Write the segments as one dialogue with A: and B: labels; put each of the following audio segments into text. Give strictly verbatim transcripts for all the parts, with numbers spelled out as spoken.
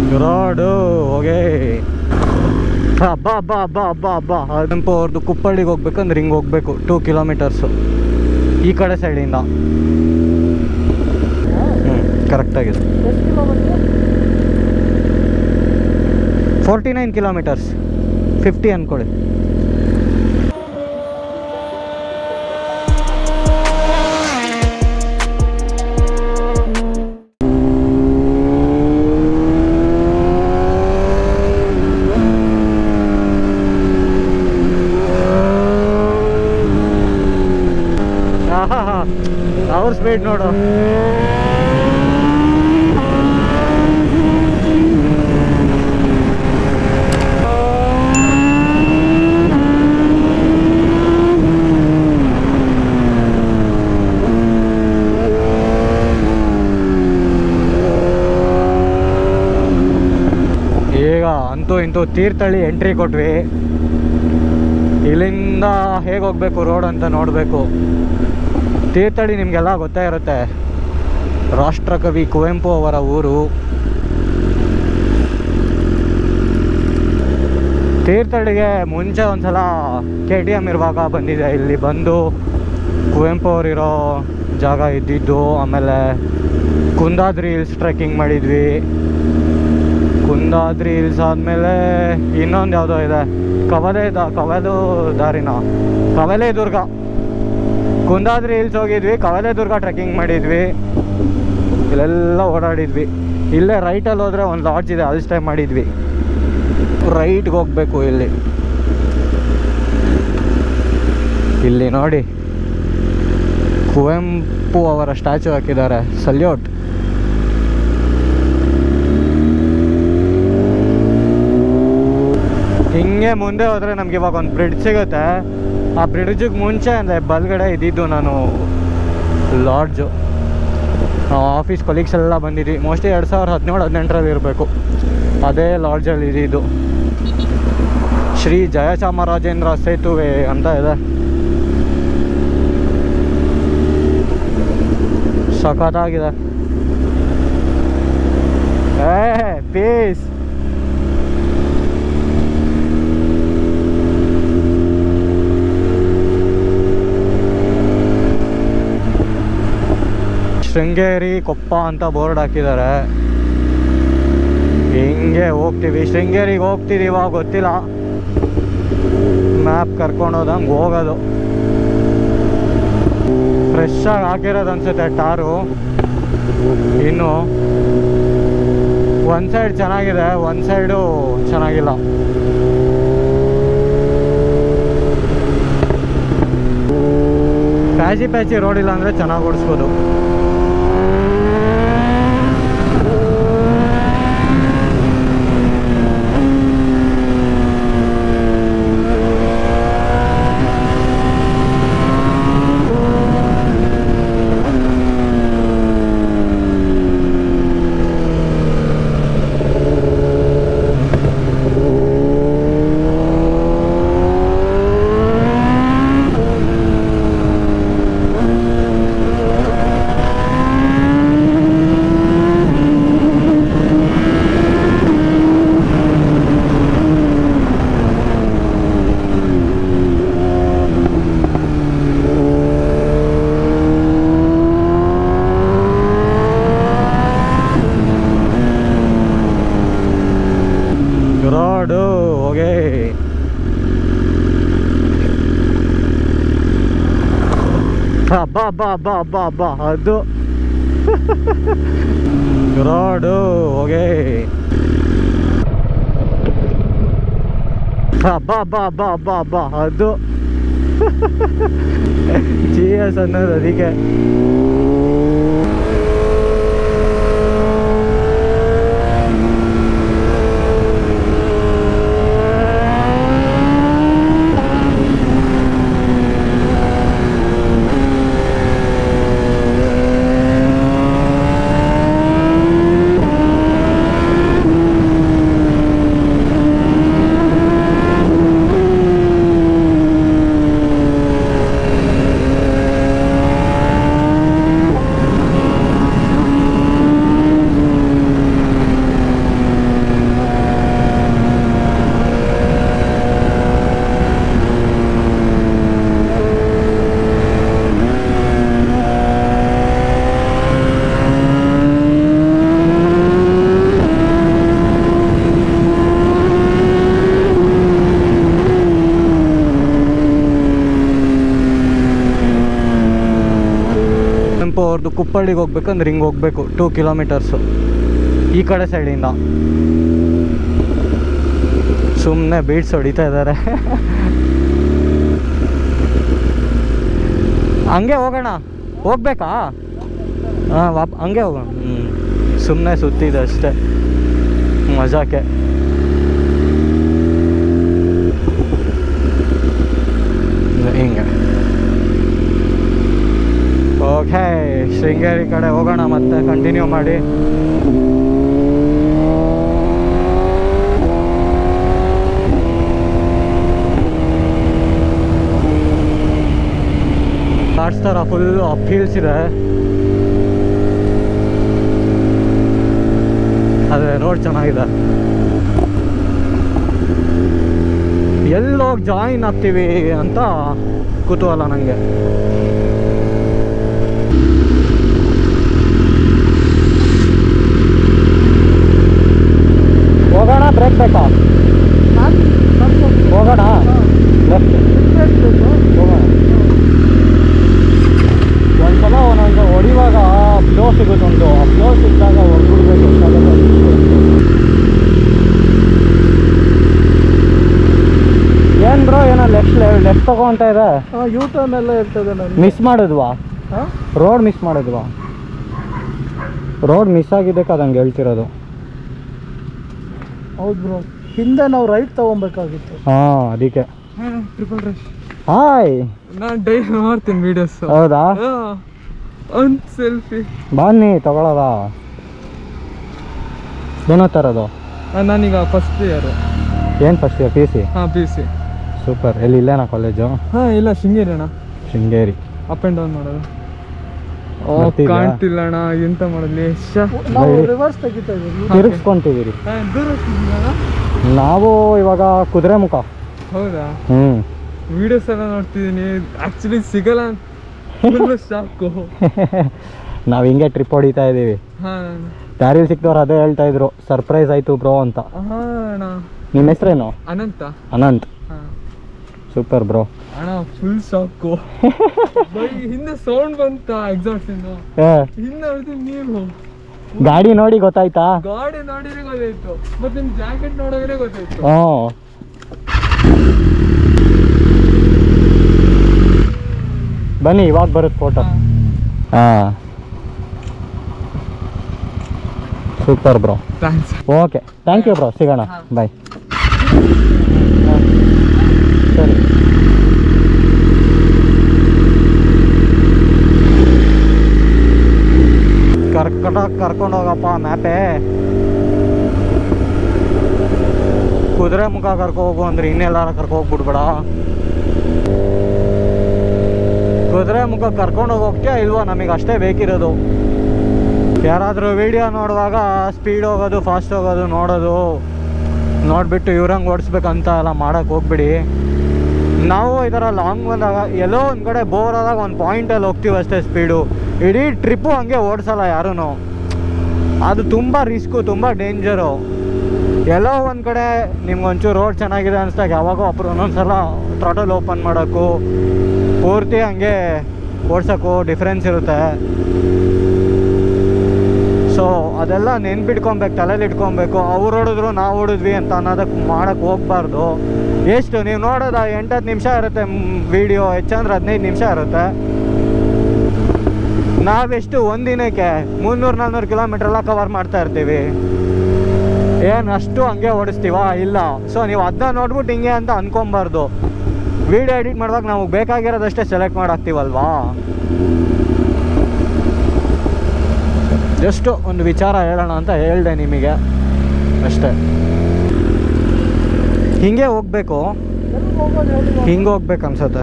A: Road ಹೋಗೇ ಹಬ್ಬಾ ಹಬ್ಬಾ ಹಬ್ಬಾ ಹಬ್ಬಾ ಹಬ್ಬಾ ಟೆಂಪೋ ಅವ್ರದ್ದು ಕುಪ್ಪಳ್ಳಿಗೆ ಹೋಗ್ಬೇಕಂದ್ರೆ ಹಿಂಗೆ ಹೋಗ್ಬೇಕು ಟೂ ಕಿಲೋಮೀಟರ್ಸು ಈ ಕಡೆ ಸೈಡಿಂದ. ಹ್ಞೂ ಕರೆಕ್ಟಾಗಿದೆ. ಫೋರ್ಟಿ ನೈನ್ ಕಿಲೋಮೀಟರ್ಸ್ ಫಿಫ್ಟಿ ಅಂದ್ಕೊಳ್ಳಿ. ಅವ್ರ ಸ್ಪೀಡ್ ನೋಡು. ಈಗ ಅಂತೂ ಇಂತೂ ತೀರ್ಥಹಳ್ಳಿ ಎಂಟ್ರಿ ಕೊಟ್ವಿ. ಇಲ್ಲಿಂದ ಹೇಗೆ ಹೋಗ್ಬೇಕು ರೋಡ್ ಅಂತ ನೋಡಬೇಕು. ತೀರ್ಥಹಳ್ಳಿ ನಿಮಗೆಲ್ಲ ಗೊತ್ತೇ ಇರುತ್ತೆ, ರಾಷ್ಟ್ರಕವಿ ಕುವೆಂಪು ಅವರ ಊರು. ತೀರ್ಥಹಳ್ಳಿಗೆ ಮುಂಚೆ ಒಂದ್ಸಲ ಕೆ ಟಿ ಎಮ್ ಇರುವಾಗ ಬಂದಿದೆ. ಇಲ್ಲಿ ಬಂದು ಕುವೆಂಪು ಅವರಿರೋ ಜಾಗ ಇದ್ದಿದ್ದು. ಆಮೇಲೆ ಕುಂದಾದ್ರಿ ಹಿಲ್ಸ್ ಟ್ರೆಕ್ಕಿಂಗ್ ಮಾಡಿದ್ವಿ. ಕುಂದಾದ್ರಿ ಹಿಲ್ಸ್ ಆದಮೇಲೆ ಇನ್ನೊಂದು ಯಾವುದೋ ಇದೆ, ಕವಲೆ ದ ಕವಲು ದಾರಿನ ಕವಲೆ ದುರ್ಗ. ಕುಂದಾದ್ರಿ ಹಿಲ್ಸ್ ಹೋಗಿದ್ವಿ, ಕವಲೆ ದುರ್ಗ ಟ್ರೆಕ್ಕಿಂಗ್ ಮಾಡಿದ್ವಿ, ಇಲ್ಲೆಲ್ಲ ಓಡಾಡಿದ್ವಿ. ಇಲ್ಲೇ ರೈಟಲ್ಲಿ ಹೋದರೆ ಒಂದು ಲಾಡ್ಜ್ ಇದೆ, ಅಲ್ಲಿ ಸ್ಟೇ ಮಾಡಿದ್ವಿ. ರೈಟ್ಗೆ ಹೋಗ್ಬೇಕು. ಇಲ್ಲಿ ಇಲ್ಲಿ ನೋಡಿ ಕುವೆಂಪು ಅವರ ಸ್ಟ್ಯಾಚು ಹಾಕಿದ್ದಾರೆ. ಸಲ್ಯೂಟ್. ಹಿಂಗೆ ಮುಂದೆ ಹೋದರೆ ನಮ್ಗೆ ಇವಾಗ ಒಂದು ಬ್ರಿಡ್ಜ್ ಸಿಗುತ್ತೆ. ಆ ಬ್ರಿಡ್ಜಿಗೆ ಮುಂಚೆ ಅಂದರೆ ಬಲ್ಗಡೆ ಇದ್ದಿದ್ದು ನಾನು ಲಾಡ್ಜು. ನಾವು ಆಫೀಸ್ ಕೊಲೀಗ್ಸ್ ಎಲ್ಲ ಬಂದಿದ್ವಿ. ಮೋಸ್ಟ್ಲಿ ಎರಡು ಸಾವಿರದ ಹದಿನೇಳು ಹದಿನೆಂಟರಲ್ಲಿ ಇರಬೇಕು. ಅದೇ ಲಾಡ್ಜಲ್ಲಿ ಇದ್ದಿದ್ದು. ಶ್ರೀ ಜಯಚಾಮರಾಜೇಂದ್ರ ಸೇತುವೆ ಅಂತ ಇದೆ. ಸಖತ್ತಾಗಿದೆ. ಏ ಪೀಸ್. ಶೃಂಗೇರಿ ಕೊಪ್ಪ ಅಂತ ಬೋರ್ಡ್ ಹಾಕಿದ್ದಾರೆ. ಹಿಂಗೆ ಹೋಗ್ತೀವಿ, ಶೃಂಗೇರಿಗೆ ಹೋಗ್ತಿದ್ದೀವ ಗೊತ್ತಿಲ್ಲ. ಮ್ಯಾಪ್ ಕರ್ಕೊಂಡೋದಂಗೆ ಹೋಗೋದು. ಫ್ರೆಶ್ ಆಗಿ ಹಾಕಿರೋದು ಅನ್ಸುತ್ತೆ ಟಾರು. ಇನ್ನು ಒಂದು ಸೈಡ್ ಚೆನ್ನಾಗಿದೆ, ಒಂದು ಸೈಡು ಚೆನ್ನಾಗಿಲ್ಲ. ಪ್ಯಾಚಿ ಪ್ಯಾಚಿ ರೋಡ್ ಇಲ್ಲ ಅಂದರೆ ಚೆನ್ನಾಗಿ ಓಡಿಸ್ಬೋದು. ರೋಡು ಹೋಗೇ ಹಬ್ಬಾ ಹಬ್ಬಾ ಹಬ್ಬಾ ಹಬ್ಬಾ ಹಬ್ಬಾ ಅದು ರೋಡು ಹೋಗೇ ಹಬ್ಬಾ ಹಬ್ಬಾ ಹಬ್ಬಾ ಹಬ್ಬಾ ಹಬ್ಬಾ ಅದು ಜಿ ಎಸ್ ಅನ್ನೋದು ಅದಕ್ಕೆ. ಕುಪ್ಪಳ್ಳಿಗೆ ಹೋಗ್ಬೇಕಂದ್ರೆ ಹಿಂಗೆ ಹೋಗ್ಬೇಕು ಟೂ ಕಿಲೋಮೀಟರ್ಸು ಈ ಕಡೆ ಸೈಡಿಂದ. ಸುಮ್ಮನೆ ಬೀಟ್ಸ್ ಹೊಡಿತಾ ಇದ್ದಾರೆ. ಹಂಗೆ ಹೋಗೋಣ, ಹೋಗ್ಬೇಕಾ? ಹಾಂ ವಾಪ್ ಹಂಗೆ ಹೋಗೋಣ. ಹ್ಞೂ ಸುಮ್ಮನೆ ಸುತ್ತಿದೆ ಅಷ್ಟೇ ಮಜಾಕೆ. ಹಿಂಗೆ ಓಕೆ, ಶೃಂಗೇರಿ ಕಡೆ ಹೋಗೋಣ ಮತ್ತೆ ಕಂಟಿನ್ಯೂ ಮಾಡಿ. ಘಾಟ್ಸ್ ಥರ ಫುಲ್ ಅಪ್ ಹಿಲ್ಸ್ ಇದೆ. ಅದೇ ರೋಡ್ ಚೆನ್ನಾಗಿದೆ. ಎಲ್ಲೋಗಿ ಜಾಯಿನ್ ಆಗ್ತೀವಿ ಅಂತ ಕುತೂಹಲ ನನಗೆ. ಹೋಗೋಣ, ಬ್ರೇಕ್ ಬೇಕಾ? ಹೋಗೋಣ, ಲೆಫ್ಟ್ ಹೋಗೋಣ. ಒಂದ್ಸಲ ಒಂದೊಂದು ಹೊಡಿವಾಗ ಫ್ಲೋ ಸಿಗುತ್ತೆ, ಒಂದು ಫ್ಲೋ ಸಿಕ್ಕಿದಾಗ ಹೊಡ್ಬಿಡ್ಬೇಕು. ಏನ್ ಬ್ರೋ ಏನೋ ಲೆಫ್ಟ್ ಲೆಫ್ಟ್ ತಗೊಂತ ಇದೆ.
B: ಯೂ ಟರ್ನ್ ಎಲ್ಲ ಇರ್ತದೆ.
A: ಮಿಸ್ ಮಾಡಿದ್ವಾ? ರೋಡ್ ಮಿಸ್ ಮಾಡಿದ್ವಾ? ರೋಡ್ ಮಿಸ್ ಆಗಿದ್ದಕ್ಕೆ ಅದು ಹಂಗೆ ಹೇಳ್ತಿರೋದು.
B: ಹೌದು ಬ್ರೋ, ಹಿಂದೆ ನಾವು ರೈಟ್ ತಗೊಬೇಕಾಗಿತ್ತು.
A: ಹಾಂ ಅದಕ್ಕೆ.
B: Triple rush.
A: ಹಾಯ್,
B: ನಾನು ಡೈಲಿ ಮಾಡ್ತೀನಿ ವೀಡಿಯೋಸ್.
A: ಹೌದಾ?
B: ಒಂದು ಸೆಲ್ಫಿ
A: ಬನ್ನಿ ತಗೊಳ್ಳೋದ. ಏನೋ ಥರದು?
B: ನಾನೀಗ ಫಸ್ಟ್ ಇಯರ್.
A: ಏನು ಫಸ್ಟ್ ಇಯರ್? P C?
B: ಹಾಂ ಪಿ ಸಿ.
A: ಸೂಪರ್. ಎಲ್ಲಿ ಇಲ್ಲೇನಾ ಕಾಲೇಜು?
B: ಹಾಂ ಇಲ್ಲ, ಶೃಂಗೇರಿ ಅಣ್ಣ.
A: ಶೃಂಗೇರಿ
B: ಅಪ್ ಆ್ಯಂಡ್ ಡೌನ್ ಮಾಡೋದು. ಕಾಣ್ತಿಲ್ಲ ಅಣ್ಣ, ಎಂತ ಮಾಡಲಿ. ರಿವರ್ಸ್ ತೆಗಿತಾ ಇದ್ದೀವಿ,
A: ತಿರುಗಿಸ್ಕೊಂತಿದ್ದೀರಿ. ನಾವು ಇವಾಗ ಕುದುರೆಮುಖ.
B: ಹೌದಾ?
A: ಹ್ಞೂ
B: ವಿಡಿಯೋಸ್ ಎಲ್ಲ ನೋಡ್ತಿದ್ದೀನಿ, ಆ್ಯಕ್ಚುಲಿ ಸಿಗಲ್ಲ ಅಂತ ಸಾಕು.
A: ನಾವು ಹಿಂಗೆ ಟ್ರಿಪ್ ಹೊಡಿತಾ ಇದ್ದೀವಿ.
B: ಹಾಂ,
A: ದಾರಿಲಿ ಸಿಕ್ತವ್ರು ಅದೇ ಹೇಳ್ತಾ ಇದ್ರು, ಸರ್ಪ್ರೈಸ್ ಆಯಿತು ಬ್ರೋ ಅಂತ.
B: ಹಾಂ ಅಣ್ಣ.
A: ನಿಮ್ಮ ಹೆಸರೇನು?
B: ಅನಂತ.
A: ಅನಂತ್.
B: ಹಾಂ
A: ಸೂಪರ್ ಬ್ರೋ.
B: ಅಣ್ಣ ಫುಲ್ ಸಾಕು. ಹಿಂದೆ ಸೌಂಡ್ ಬಂತ ಎಕ್ಸಾಸ್ಟ್ ಇಂದ. ಹಿಂದೆ ನೋಡ್ತೀನಿ ನೀವು.
A: ಗಾಡಿ ನೋಡಿ ಗೊತ್ತಾಯ್ತಾ?
B: ಗಾಡಿ ನೋಡಿದ್ರೆ ಗೊತ್ತಾಯ್ತು, ಮತ್ತೆ ನಿಮ್ ಜಾಕೆಟ್ ನೋಡಿದ್ರೆ ಗೊತ್ತಾಯ್ತು.
A: ಹ್ಞೂ ಬನ್ನಿ, ಇವಾಗ ಬರುತ್ತೆ ಫೋಟೋ. ಹಾಂ super bro.
B: Thanks.
A: Okay, thank you bro. ಸಿಗೋಣ, ಬಾಯ್. ಸರಿ. ಕರ್ಕಟ ಕರ್ಕೊಂಡು ಹೋಗಪ್ಪ ಮ್ಯಾಪೇ. ಕುದುರೆ ಮುಖ ಕರ್ಕೊ ಹೋಗು ಅಂದ್ರೆ ಇನ್ನೆಲ್ಲಾರ ಕರ್ಕೊ ಹೋಗ್ಬಿಡ್ಬೇಡ. ಕುದುರೆ ಮುಖ ಕರ್ಕೊಂಡು ಹೋಗೋಕ್ಕೆ ಇಲ್ವಾ ನಮಗೆ ಅಷ್ಟೇ ಬೇಕಿರೋದು. ಯಾರಾದರೂ ವಿಡಿಯೋ ನೋಡುವಾಗ ಸ್ಪೀಡ್ ಹೋಗೋದು, ಫಾಸ್ಟ್ ಹೋಗೋದು ನೋಡೋದು ನೋಡಿಬಿಟ್ಟು ಇವ್ರಂಗೆ ಓಡಿಸ್ಬೇಕಂತ ಎಲ್ಲ ಮಾಡೋಕ್ಕೆ ಹೋಗ್ಬಿಡಿ. ನಾವು ಈ ಥರ ಲಾಂಗ್ ಬಂದಾಗ ಎಲ್ಲೋ ಒಂದು ಕಡೆ ಬೋರ್ ಆದಾಗ ಒಂದು ಪಾಯಿಂಟಲ್ಲಿ ಹೋಗ್ತೀವಿ ಅಷ್ಟೇ ಸ್ಪೀಡು. ಇಡೀ ಟ್ರಿಪ್ಪು ಹಂಗೆ ಓಡಿಸಲ್ಲ ಯಾರೂ. ಅದು ತುಂಬ ರಿಸ್ಕು, ತುಂಬ ಡೇಂಜರು. ಎಲ್ಲೋ ಒಂದು ಕಡೆ ನಿಮ್ಗೊಂಚೂರು ರೋಡ್ ಚೆನ್ನಾಗಿದೆ ಅನಿಸ್ದಾಗ ಯಾವಾಗೋ ಅಪ್ರ ಒಂದೊಂದು ಸಲ ಥ್ರಾಟಲ್ ಓಪನ್ ಮಾಡೋಕ್ಕೂ ಪೂರ್ತಿ ಹಂಗೆ ಓಡ್ಸೋಕ್ಕೂ ಡಿಫ್ರೆನ್ಸ್ ಇರುತ್ತೆ. ಸೊ ಅದೆಲ್ಲ ನೆನ್ಪಿಟ್ಕೊಬೇಕು, ತಲೆಯಲ್ಲಿ ಇಟ್ಕೊಬೇಕು. ಅವ್ರು ಹೊಡಿದ್ರು ನಾವು ಹೊಡಿದ್ವಿ ಅಂತ ಅನ್ನೋದಕ್ಕೆ ಮಾಡೋಕ್ಕೆ ಹೋಗ್ಬಾರ್ದು. ಎಷ್ಟು ನೀವು ನೋಡೋದ ಎಂಟತ್ತು ನಿಮಿಷ ಇರುತ್ತೆ ವೀಡಿಯೋ, ಹೆಚ್ಚಂದ್ರೆ ಹದಿನೈದು ನಿಮಿಷ ಇರುತ್ತೆ. ನಾವೆಷ್ಟು ಒಂದಿನಕ್ಕೆ ಮುನ್ನೂರು ನಾನ್ನೂರು ಕಿಲೋಮೀಟ್ರ್ ಎಲ್ಲ ಕವರ್ ಮಾಡ್ತಾ ಇರ್ತೀವಿ. ಏನು ಅಷ್ಟು ಹಂಗೆ ಓಡಿಸ್ತೀವ? ಇಲ್ಲ. ಸೊ ನೀವು ಅದನ್ನ ನೋಡ್ಬಿಟ್ಟು ಹಿಂಗೆ ಅಂತ ಅನ್ಕೊಬಾರ್ದು. ವೀಡಿಯೋ ಎಡಿಟ್ ಮಾಡುವಾಗ ನಮಗೆ ಬೇಕಾಗಿರೋದಷ್ಟೇ ಸೆಲೆಕ್ಟ್ ಮಾಡಾಕ್ತೀವಲ್ವಾ. ಜಸ್ಟು ಒಂದು ವಿಚಾರ ಹೇಳೋಣ ಅಂತ ಹೇಳಿದೆ ನಿಮಗೆ ಅಷ್ಟೇ. ಹಿಂಗೆ ಹೋಗ್ಬೇಕು, ಹಿಂಗೆ ಹೋಗ್ಬೇಕು ಅನ್ಸುತ್ತೆ.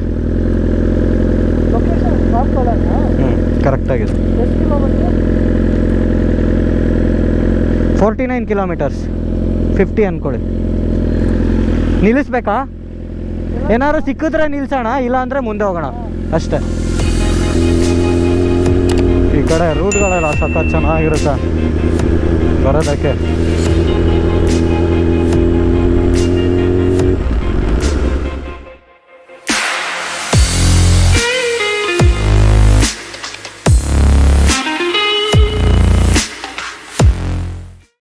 A: ಹ್ಞೂ ಕರೆಕ್ಟಾಗಿದೆ. ಫೋರ್ಟಿ ನೈನ್ ಕಿಲೋಮೀಟರ್ಸ್, ಫಿಫ್ಟಿ ಅಂದ್ಕೊಳ್ಳಿ. ನಿಲ್ಲಿಸ್ಬೇಕಾ? ಏನಾದ್ರು ಸಿಕ್ಕಿದ್ರೆ ನಿಲ್ಸೋಣ, ಇಲ್ಲ ಅಂದರೆ ಮುಂದೆ ಹೋಗೋಣ ಅಷ್ಟೇ. ಈ ಕಡೆ ರೂಟ್ಗಳೆಲ್ಲ ಸಖತ್ ಚೆನ್ನಾಗಿರುತ್ತೆ ಬರೋದಕ್ಕೆ.